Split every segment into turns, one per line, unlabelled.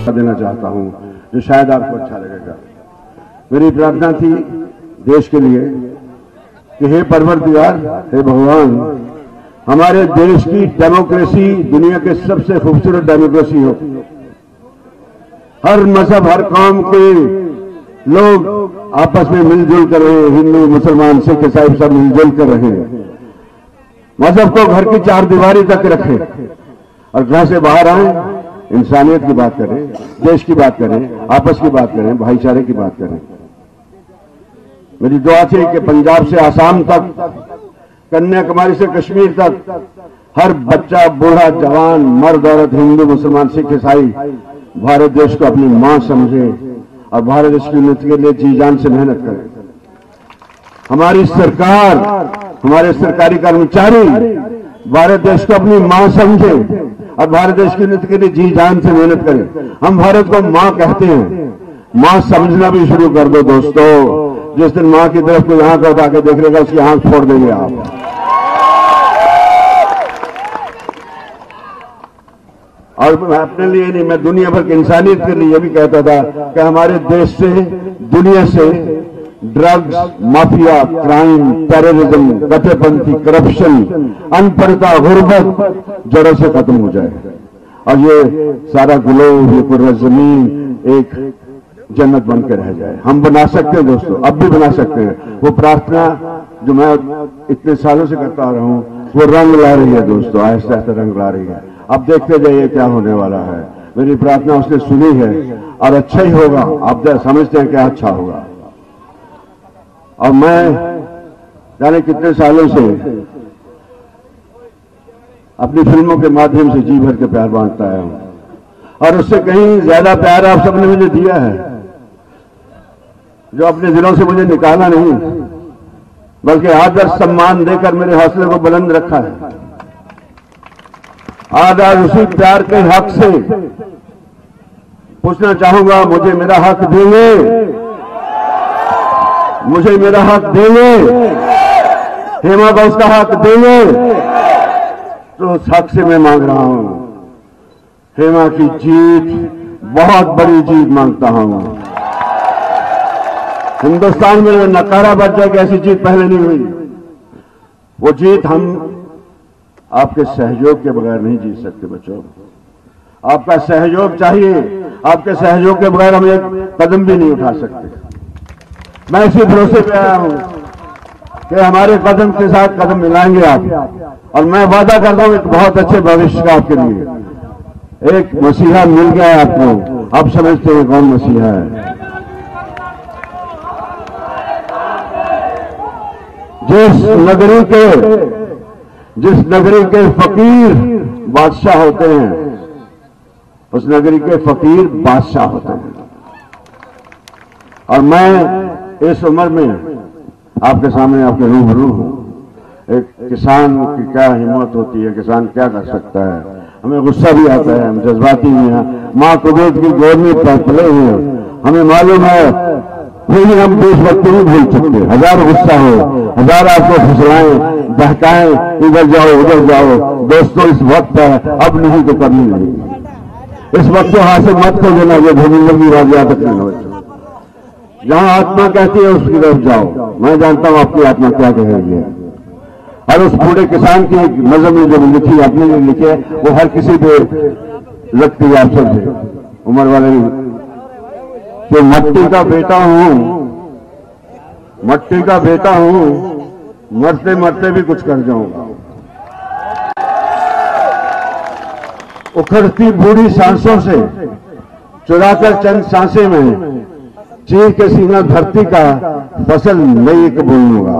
देना चाहता हूं जो शायद आपको अच्छा लगेगा। मेरी प्रार्थना थी देश के लिए कि हे परवरदिगार, हे भगवान, हमारे देश की डेमोक्रेसी दुनिया के सबसे खूबसूरत डेमोक्रेसी हो। हर मजहब, हर कौम के लोग आपस में मिलजुल कर रहे हैं। हिंदू, मुसलमान, सिख, ईसाई सब मिलजुल कर रहे हैं। मजहब को घर की चार दीवारी तक रखें और घर से बाहर आए, इंसानियत की बात करें, देश की बात करें, आपस की बात करें, भाईचारे की बात करें। मेरी दुआ थी कि पंजाब से आसाम तक, कन्याकुमारी से कश्मीर तक हर बच्चा, बूढ़ा, जवान, मर्द, औरत, हिंदू, मुसलमान, सिख, ईसाई भारत देश को अपनी मां समझे और भारत देश की उन्नति के लिए जी जान से मेहनत करें। हमारी सरकार, हमारे सरकारी कर्मचारी भारत देश को अपनी मां समझे और भारत देश की उन्नति के लिए जी जान से मेहनत करें। हम भारत को मां कहते हैं, मां समझना भी शुरू कर दो दोस्तों। जिस दिन मां की तरफ कोई आंख उठा के देख लेगा उसकी आंख फोड़ देंगे आप। और मैं अपने लिए नहीं, मैं दुनिया भर की इंसानियत के लिए यह भी कहता था कि हमारे देश से, दुनिया से ड्रग्स, माफिया, क्राइम, टेररिज्म, कट्टरपंथी, करप्शन, अनपढ़ता, गुर्बत जड़ों से खत्म हो जाए और ये सारा ग्लोब, ये पूरा जमीन एक जन्नत बनकर रह जाए। हम बना सकते हैं दोस्तों, अब भी बना सकते हैं। वो प्रार्थना जो मैं इतने सालों से करता रहा हूं वो रंग ला रही है दोस्तों, आहिस्ता आहिस्ता रंग ला रही है। अब देखते जाइए क्या होने वाला है। मेरी प्रार्थना उसने सुनी है और अच्छा ही होगा। आप समझते हैं क्या अच्छा होगा। और मैं जाने कितने सालों से अपनी फिल्मों के माध्यम से जी भर के प्यार बांटता है और उससे कहीं ज्यादा प्यार आप सबने मुझे दिया है, जो अपने दिलों से मुझे निकाला नहीं बल्कि आदर सम्मान देकर मेरे हौसले को बुलंद रखा है। आज उसी प्यार के हक से पूछना चाहूंगा, मुझे मेरा हक देंगे? मुझे मेरा हक देंगे? हेमा को उसका हक देंगे? तो उस हक से मैं मांग रहा हूं हेमा की जीत, बहुत बड़ी जीत मांगता हूं। हिंदुस्तान में नकारा बच जाए कि ऐसी जीत पहले नहीं हुई। वो जीत हम आपके सहयोग के बगैर नहीं जीत सकते बच्चों। आपका सहयोग चाहिए। आपके सहयोग के बगैर हम एक कदम भी नहीं उठा सकते। मैं इसी भरोसे पे आया हूं कि हमारे कदम के साथ कदम मिलाएंगे आप, और मैं वादा करता हूं एक बहुत अच्छे भविष्य का आपके लिए। एक मसीहा मिल गया है आपको। आप समझते हैं कौन मसीहा है? जिस नगरी के फकीर बादशाह होते हैं, उस नगरी के फकीर बादशाह होते हैं। और मैं इस उम्र में आपके सामने आपके रूबरू हूं। एक किसान की क्या हिम्मत होती है, किसान क्या कर सकता है। हमें गुस्सा भी आता है, हम जज्बाती भी हैं। मां कुदरत की गोद में पले हुए हैं, हमें मालूम है, फिर भी हम देशभक्ति नहीं भूल सकते। हजार गुस्सा हो, हजार आपको फुसलाएं, बहकाएं, इधर जाओ उधर जाओ, दोस्तों इस वक्त है, अब नहीं तो कभी नहीं। इस वक्त को हाथ से मत खो देना, ये धर्मेंद्र की बात याद रखना बच्चों। जहां आत्मा कहती है उसकी तरफ जाओ। मैं जानता हूं आपकी आत्मा क्या कह रही है। और उस बूढ़े किसान की नज़म में जो लिखी, अपने लिए लिखे, वो हर किसी पे लगती है। आप सब उम्र वाले कि मट्टी का बेटा हूं, मट्टी का बेटा हूं, मरते मरते भी कुछ कर जाऊंगा। उखड़ती बूढ़ी सांसों से चुराकर चंद सांसें में चीर के सीना धरती का फसल नई बोलूंगा।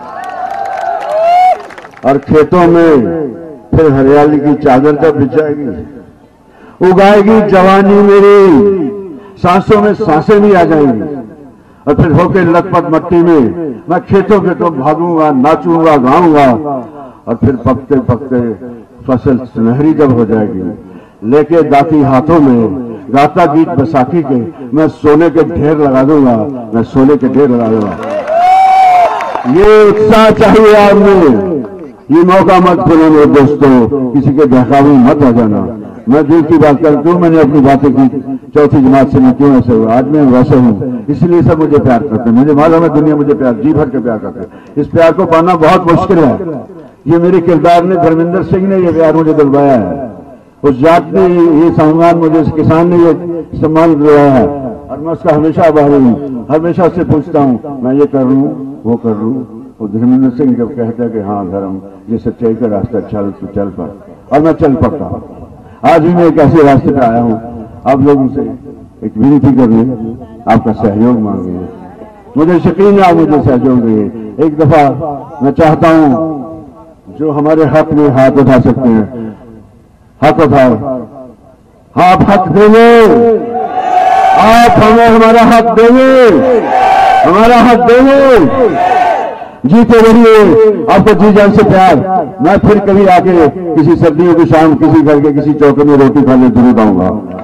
और खेतों में फिर हरियाली की चादर जब बिछ जाएगी, उगाएगी जवानी मेरी, सांसों में सांसें भी आ जाएंगी। और फिर होके लथपथ मट्टी में मैं खेतों खेतों भागूंगा, नाचूंगा, गाऊंगा। और फिर पकते पकते फसल सुनहरी जब हो जाएगी, लेके दाती हाथों में गाता गीत बैसाखी के, मैं सोने के ढेर लगा दूंगा, मैं सोने के ढेर लगा दूंगा। ये उत्साह चाहिए आप में। ये मौका मत खोलो दोस्तों, किसी के बहकावे मत आ जाना। मैं दिल की बात करता हूं, मैंने अपनी बातें की, चौथी जमात से मैं क्यों ऐसे हुआ, आज मैं वैसे हूँ, इसलिए सब मुझे प्यार करते हैं। मुझे मालूम है दुनिया मुझे प्यार, जी भर के प्यार करते हैं। इस प्यार को पाना बहुत मुश्किल है। ये मेरे किरदार ने, धर्मेंद्र सिंह ने ये प्यार मुझे दिलवाया है, उस जात ने ये सम्मान मुझे, इस किसान ने ये सम्मान दिलवाया है, और मैं उसका हमेशा आभारी हूँ। हमेशा उससे पूछता हूँ मैं ये कर लूँ, वो कर लूँ। और धर्मेंद्र सिंह जब कहता है कि हाँ धर्म, ये सच्चाई का रास्ता चल तो चल पड़, और मैं चल पड़ता हूँ। आज भी मैं एक ऐसे रास्ते पर आया हूँ। आप लोगों से एक विनती करनी, आपका सहयोग मांगे, मुझे यकीन है आप मुझे सहयोग देंगे। एक दफा मैं चाहता हूँ जो हमारे हक में हाथ उठा सकते हैं, हक उठाओ। आप हक देंगे, आप हमें हमारा हक देंगे, हमारा हक देंगे। जीते रहिए, आपको जी जान से प्यार। मैं फिर कभी आके किसी सर्दियों की शाम किसी घर के किसी चौके में रोटी खाने जरूर आऊंगा।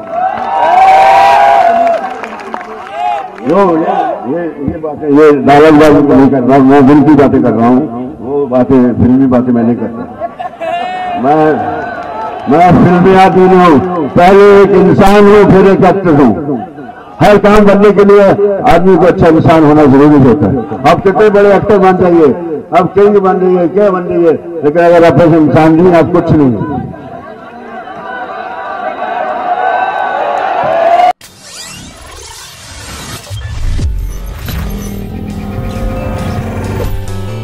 ये बातें, ये दावतबाजी नहीं कर रहा हूँ, मैं दिल की बातें कर रहा हूँ। वो बातें, फिल्मी बातें मैं नहीं करता। मैं फिल्मी आदमी नहीं हूँ, पहले एक इंसान हूँ, फिर एक एक्टर हूँ। हर काम करने के लिए आदमी को अच्छा इंसान होना जरूरी होता है। आप कितने बड़े एक्टर बन जाइए, आप किंग बन जाइए, क्या बन जाइए, लेकिन अगर आप इंसान नहीं, आप कुछ नहीं।